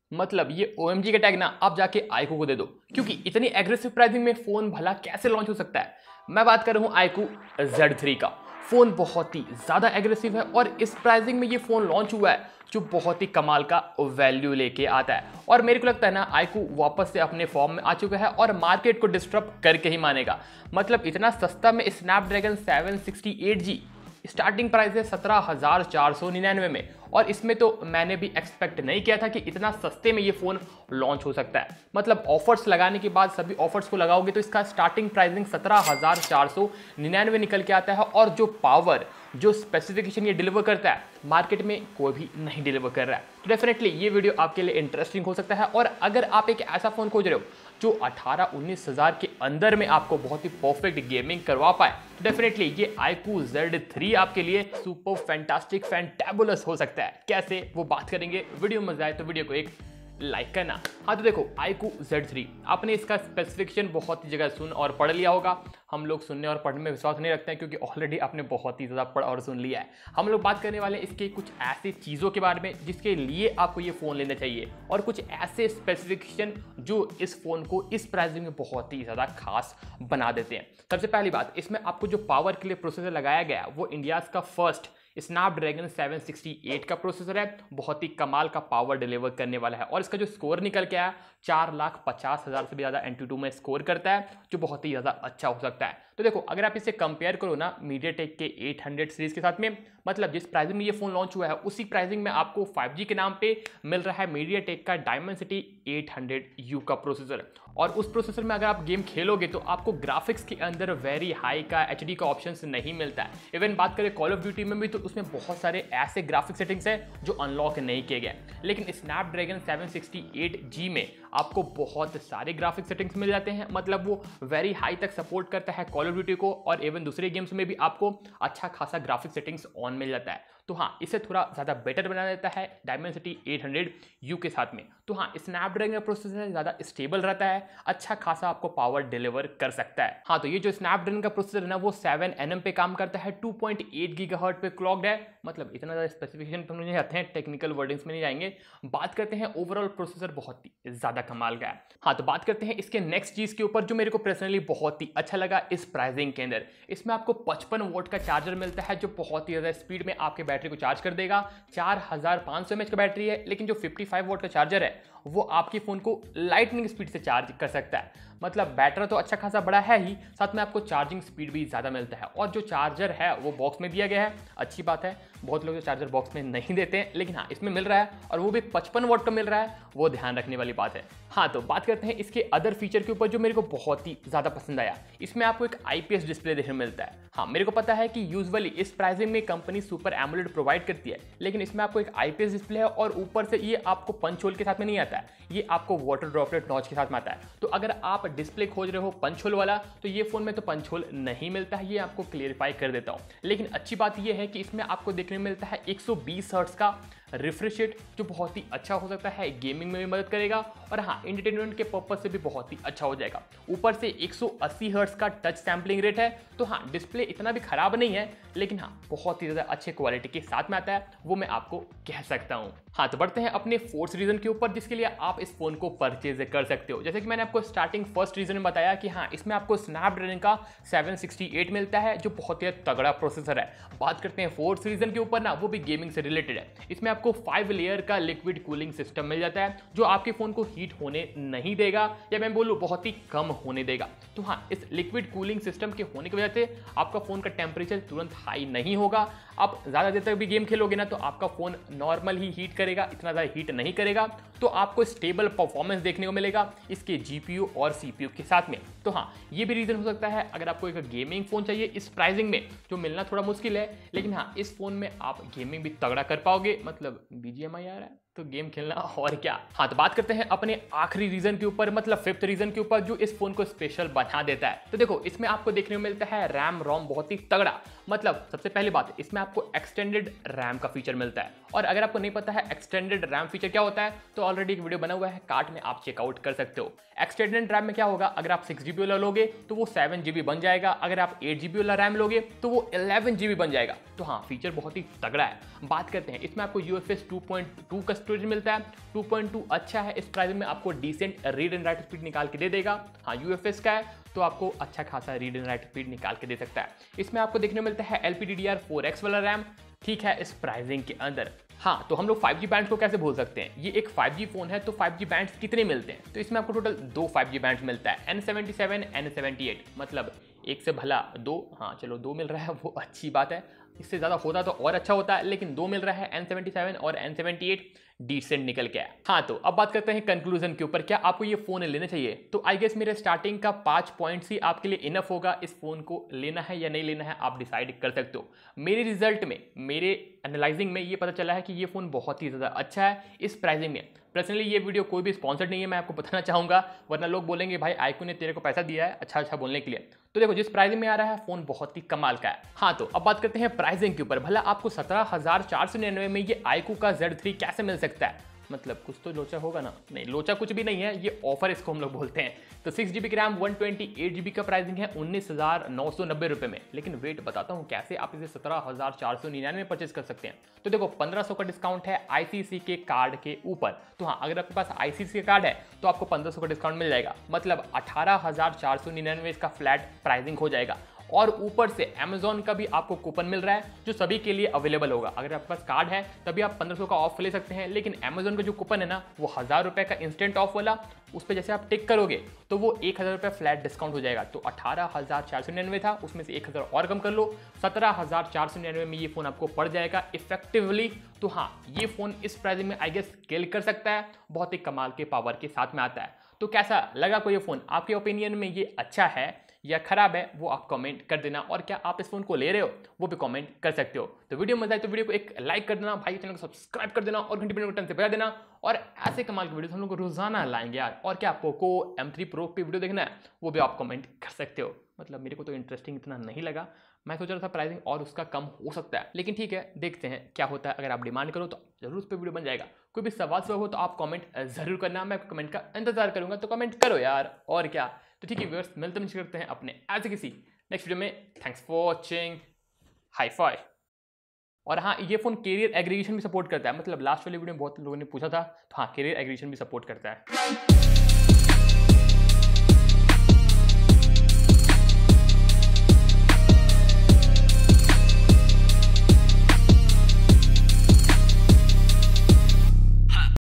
मतलब ये OMG का टैग ना आप जाके iQOO को दे दो, क्योंकि इतनी एग्रेसिव प्राइसिंग में फोन भला कैसे लॉन्च हो सकता है। मैं बात कर रहा हूँ iQOO Z3 का। फोन बहुत ही ज्यादा एग्रेसिव है और इस प्राइसिंग में ये फोन लॉन्च हुआ है जो बहुत ही कमाल का वैल्यू लेके आता है। और मेरे को लगता है ना iQOO वापस से अपने फॉर्म में आ चुका है और मार्केट को डिस्टर्ब करके ही मानेगा। मतलब इतना सस्ता में स्नैपड्रैगन 768G स्टार्टिंग प्राइस है 17,499 में, और इसमें तो मैंने भी एक्सपेक्ट नहीं किया था कि इतना सस्ते में ये फोन लॉन्च हो सकता है। मतलब ऑफर्स लगाने के बाद सभी ऑफर्स को लगाओगे तो इसका स्टार्टिंग प्राइसिंग 17,499 निकल के आता है, और जो पावर जो स्पेसिफिकेशन ये डिलीवर करता है मार्केट में कोई भी नहीं डिलीवर कर रहा है। तो डेफिनेटली ये वीडियो आपके लिए इंटरेस्टिंग हो सकता है। और अगर आप एक ऐसा फोन खोज रहे हो जो 18-19 हज़ार के अंदर में आपको बहुत ही परफेक्ट गेमिंग करवा पाए, तो डेफिनेटली ये iQOO Z3 आपके लिए सुपर फैंटास्टिक फैंटेबुलस हो सकता है। कैसे, वो बात करेंगे। वीडियो मजा आए तो वीडियो को एक लाइक करना। हाँ तो देखो iQOO Z3, आपने इसका स्पेसिफिकेशन बहुत ही जगह सुन और पढ़ लिया होगा। हम लोग सुनने और पढ़ने में विश्वास नहीं रखते हैं क्योंकि ऑलरेडी आपने बहुत ही ज़्यादा पढ़ और सुन लिया है। हम लोग बात करने वाले हैं इसके कुछ ऐसी चीज़ों के बारे में जिसके लिए आपको ये फ़ोन लेना चाहिए, और कुछ ऐसे स्पेसिफिकेशन जो इस फ़ोन को इस प्राइसिंग में बहुत ही ज़्यादा खास बना देते हैं। सबसे पहली बात, इसमें आपको जो पावर के लिए प्रोसेसर लगाया गया वो इंडियाज़ का फर्स्ट स्नैपड्रैगन 768 का प्रोसेसर है। बहुत ही कमाल का पावर डिलीवर करने वाला है, और इसका जो स्कोर निकल के आया 4,50,000 से भी ज़्यादा Antutu में स्कोर करता है, जो बहुत ही ज़्यादा अच्छा हो सकता है। तो देखो अगर आप इसे कंपेयर करो ना MediaTek के 800 सीरीज के साथ में, मतलब जिस प्राइसिंग में ये फोन लॉन्च हुआ है उसी प्राइसिंग में आपको 5G के नाम पे मिल रहा है MediaTek का Dimensity 800U का प्रोसेसर। और उस प्रोसेसर में अगर आप गेम खेलोगे तो आपको ग्राफिक्स के अंदर वेरी हाई का HD का ऑप्शन नहीं मिलता है। इवन बात करें कॉल ऑफ ड्यूटी में भी तो उसमें बहुत सारे ऐसे ग्राफिक सेटिंग्स है जो अनलॉक नहीं किए गए, लेकिन स्नैपड्रैगन 768G में आपको बहुत सारे ग्राफिक सेटिंग्स मिल जाते हैं। मतलब वो वेरी हाई तक सपोर्ट करता है कॉल ऑफ ड्यूटी को, और इवन दूसरे गेम्स में भी आपको अच्छा खासा ग्राफिक सेटिंग्स ऑन मिल जाता है। तो हाँ, इसे थोड़ा ज़्यादा बेटर बना देता है Dimensity 800U के साथ में। तो हाँ, स्नैपड्रैगन प्रोसेसर ज़्यादा स्टेबल रहता है, अच्छा खासा आपको पावर डिलीवर कर सकता है। हाँ, तो ये जो स्नैपड्रैगन का प्रोसेसर है ना वो 7nm पे काम करता है, 2.8 GHz पे क्लॉक्ड है। मतलब इतना ज़्यादा स्पेसिफिकेशन तो नहीं आते हैं, टेक्निकल वर्डिंग्स में नहीं जाएंगे। बात करते हैं ओवरऑल प्रोसेसर बहुत ही ज़्यादा कमाल का है। हाँ, तो बात करते हैं इसके नेक्स्ट चीज़ के ऊपर जो मेरे को पर्सनली बहुत ही अच्छा लगा इस प्राइसिंग के अंदर। इसमें आपको 55 वोल्ट का चार्जर मिलता है जो बहुत ही ज़्यादा स्पीड में आपके बैटरी को चार्ज कर देगा। 4500 mAh का बैटरी है, लेकिन जो 55 वोल्ट का चार्जर है वो आपके फ़ोन को लाइटनिंग स्पीड से चार्ज कर सकता है। मतलब बैटरी तो अच्छा खासा बड़ा है ही, साथ में आपको चार्जिंग स्पीड भी ज़्यादा मिलता है। और जो चार्जर है वो बॉक्स में दिया गया है, अच्छी बात है। बहुत लोग जो चार्जर बॉक्स में नहीं देते हैं, लेकिन हाँ इसमें मिल रहा है, और वो भी 55 वोल्ट का मिल रहा है, वो ध्यान रखने वाली बात है। हाँ, तो बात करते हैं इसके अदर फीचर के ऊपर जो मेरे को बहुत ही ज़्यादा पसंद आया। इसमें आपको एक IPS डिस्प्ले देखने मिलता है। हाँ, मेरे को पता है कि यूजुअली इस प्राइसिंग में कंपनी सुपर एमोलेड प्रोवाइड करती है, लेकिन इसमें आपको एक IPS डिस्प्ले है, और ऊपर से ये आपको पंच होल के साथ में नहीं आता है, ये आपको वाटर ड्रॉपलेट नॉच के साथ में आता है। तो अगर आप डिस्प्ले खोज रहे हो पंच होल वाला, तो ये फोन में तो पंच होल नहीं मिलता है, ये आपको क्लियरिफाई कर देता हूँ। लेकिन अच्छी बात ये है कि इसमें आपको देखने में मिलता है 120 हर्ट्ज का रिफ्रेश रेट, जो बहुत ही अच्छा हो सकता है, गेमिंग में भी मदद करेगा, और हाँ एंटरटेनमेंट के पर्पज से भी बहुत ही अच्छा हो जाएगा। ऊपर से 180 हर्ट्ज का टच सैम्पलिंग रेट है। तो हाँ, डिस्प्ले इतना भी खराब नहीं है, लेकिन हाँ बहुत ही ज़्यादा अच्छे क्वालिटी के साथ में आता है, वो मैं आपको कह सकता हूँ। हाँ, तो बढ़ते हैं अपने फोर्थ रीजन के ऊपर जिसके लिए आप इस फोन को परचेज कर सकते हो। जैसे कि मैंने आपको स्टार्टिंग फर्स्ट रीजन में बताया कि हाँ इसमें आपको स्नैपड्रैगन का 768 मिलता है जो बहुत ही तगड़ा प्रोसेसर है। बात करते हैं फोर्थ रीजन के ऊपर ना, वो भी गेमिंग से रिलेटेड है। इसमें आपको 5 लेयर का लिक्विड कूलिंग सिस्टम मिल जाता है जो आपके फोन को हीट होने नहीं देगा, या मैं बोलूँ बहुत ही कम होने देगा। तो हाँ, इस लिक्विड कूलिंग सिस्टम के होने की वजह से आपका फोन का टेम्परेचर तुरंत हाई नहीं होगा। आप ज़्यादा देर तक भी गेम खेलोगे ना तो आपका फोन नॉर्मल ही हीट करेगा, इतना ज़्यादा हीट नहीं करेगा। तो आपको स्टेबल परफॉर्मेंस देखने को मिलेगा इसके GPU और CPU के साथ में। तो हाँ, ये भी रीज़न हो सकता है अगर आपको एक गेमिंग फ़ोन चाहिए इस प्राइसिंग में, जो मिलना थोड़ा मुश्किल है, लेकिन हाँ इस फ़ोन में आप गेमिंग भी तगड़ा कर पाओगे। मतलब BGMI आ रहा है तो गेम खेलना और क्या। हाँ, तो बात करते हैं अपने आखिरी रीजन के ऊपर, मतलब फिफ्थ रीजन के ऊपर जो इस फोन को स्पेशल बना देता है। तो देखो इसमें आपको देखने को मिलता है रैम रोम बहुत ही तगड़ा। मतलब सबसे पहली बात, इसमें आपको एक्सटेंडेड रैम का फीचर मिलता है। और अगर आपको नहीं पता है एक्सटेंडेड रैम फीचर क्या होता है, तो ऑलरेडी एक वीडियो बना हुआ है, कार्ट में आप चेकआउट कर सकते हो। एक्सटेंडेड रैम में क्या होगा, अगर आप 6GB वाला लोगे तो वो 7GB बन जाएगा, अगर आप 8GB वाला रैम लोगे तो वो 11GB बन जाएगा। तो हाँ, फीचर बहुत ही तगड़ा है। बात करते हैं, इसमें आपको UFS 2.2 का स्टोरेज मिलता है। 2.2 अच्छा है, इस प्राइस में आपको decent read and write speed निकाल के दे देगा। हाँ, UFS का है तो आपको अच्छा खासा रीड एंड राइट स्पीड निकाल के दे सकता है। इसमें आपको देखने को मिलता है LPDDR4X वाला रैम, ठीक है, इस प्राइसिंग के अंदर। हाँ, तो हम लोग 5G बैंड्स को कैसे भूल सकते हैं, ये एक 5G फोन है, तो 5G बैंड्स कितने मिलते हैं, तो इसमें आपको टोटल 2 5G बैंड्स मिलता है, N77 N78, मतलब एक से भला 2। हाँ चलो 2 मिल रहा है वो अच्छी बात है, इससे ज़्यादा होता तो और अच्छा होता है, लेकिन 2 मिल रहा है, N77 और N78 डिसेंट निकल के आया। हाँ, तो अब बात करते हैं कंक्लूजन के ऊपर, क्या आपको ये फोन लेना चाहिए। तो आई गेस मेरे स्टार्टिंग का 5 पॉइंट्स ही आपके लिए इनफ होगा, इस फोन को लेना है या नहीं लेना है आप डिसाइड कर सकते हो। मेरे रिजल्ट में, मेरे एनालाइजिंग में ये पता चला है कि ये फोन बहुत ही ज़्यादा अच्छा है इस प्राइसिंग में। पर्सनली ये वीडियो कोई भी स्पॉन्सर्ड नहीं है, मैं आपको बताना चाहूँगा, वरना लोग बोलेंगे भाई आईक्यू ने तेरे को पैसा दिया है अच्छा बोलने के लिए। तो देखो, जिस प्राइसिंग में आ रहा है फोन बहुत ही कमाल का है। हाँ, तो अब बात करते हैं प्राइसिंग के ऊपर। भला आपको 17,499 में ये आईक्यू का Z3 कैसे मिल सकता है, मतलब कुछ तो लोचा होगा ना। नहीं, लोचा कुछ भी नहीं है, ये ऑफर इसको हम लोग बोलते हैं। तो 6GB की रैम 128GB का प्राइसिंग है 19,990 रुपये में। लेकिन वेट बताता हूँ कैसे आप इसे 17,499 में परचेज कर सकते हैं। तो देखो, 1500 का डिस्काउंट है ICC के कार्ड के ऊपर। तो हाँ, अगर आपके पास ICC का कार्ड है तो आपको 1500 का डिस्काउंट मिल जाएगा, मतलब 18,499 इसका फ्लैट प्राइसिंग हो जाएगा। और ऊपर से अमेजोन का भी आपको कूपन मिल रहा है जो सभी के लिए अवेलेबल होगा। अगर आपके पास कार्ड है तभी आप 1500 का ऑफ ले सकते हैं, लेकिन अमेजोन का जो कूपन है ना, वो 1000 रुपये का इंस्टेंट ऑफ वाला, उस पर जैसे आप टिक करोगे तो वो 1000 रुपये फ्लैट डिस्काउंट हो जाएगा। तो 18,499 था, उसमें से 1000 और कम कर लो, 17,499 में ये फोन आपको पड़ जाएगा इफेक्टिवली। तो हाँ, ये फोन इस प्राइस में आई गेस स्केल कर सकता है, बहुत ही कमाल के पावर के साथ में आता है। तो कैसा लगा कोई ये फोन, आपके ओपिनियन में ये अच्छा है या खराब है, वो आप कमेंट कर देना। और क्या आप इस फोन को ले रहे हो, वो भी कमेंट कर सकते हो। तो वीडियो मजा आए तो वीडियो को एक लाइक कर देना, भाई चैनल को सब्सक्राइब कर देना और घंटी बटन से बजा देना। और ऐसे कमाल की वीडियो हम लोग को रोजाना लाएंगे यार। और क्या पोको M3 Pro की वीडियो देखना है, वो भी आप कमेंट कर सकते हो। मतलब मेरे को तो इंटरेस्टिंग इतना नहीं लगा, मैं सोच रहा था प्राइसिंग और उसका कम हो सकता है, लेकिन ठीक है, देखते हैं क्या होता है। अगर आप डिमांड करो तो जरूर उस पर वीडियो बन जाएगा। कोई भी सवाल हो तो आप कमेंट जरूर करना, मैं कमेंट का इंतजार करूंगा, तो कमेंट करो यार। और क्या, तो ठीक है व्यूअर्स, मिलते करते हैं अपने ऐसे किसी नेक्स्ट वीडियो में। Thanks for watching, hi fi. और हाँ, ये फोन कैरियर एग्रीगेशन भी सपोर्ट करता है, मतलब लास्ट वाली वीडियो में बहुत लोगों ने पूछा था, तो हाँ, कैरियर एग्रीगेशन भी सपोर्ट करता है।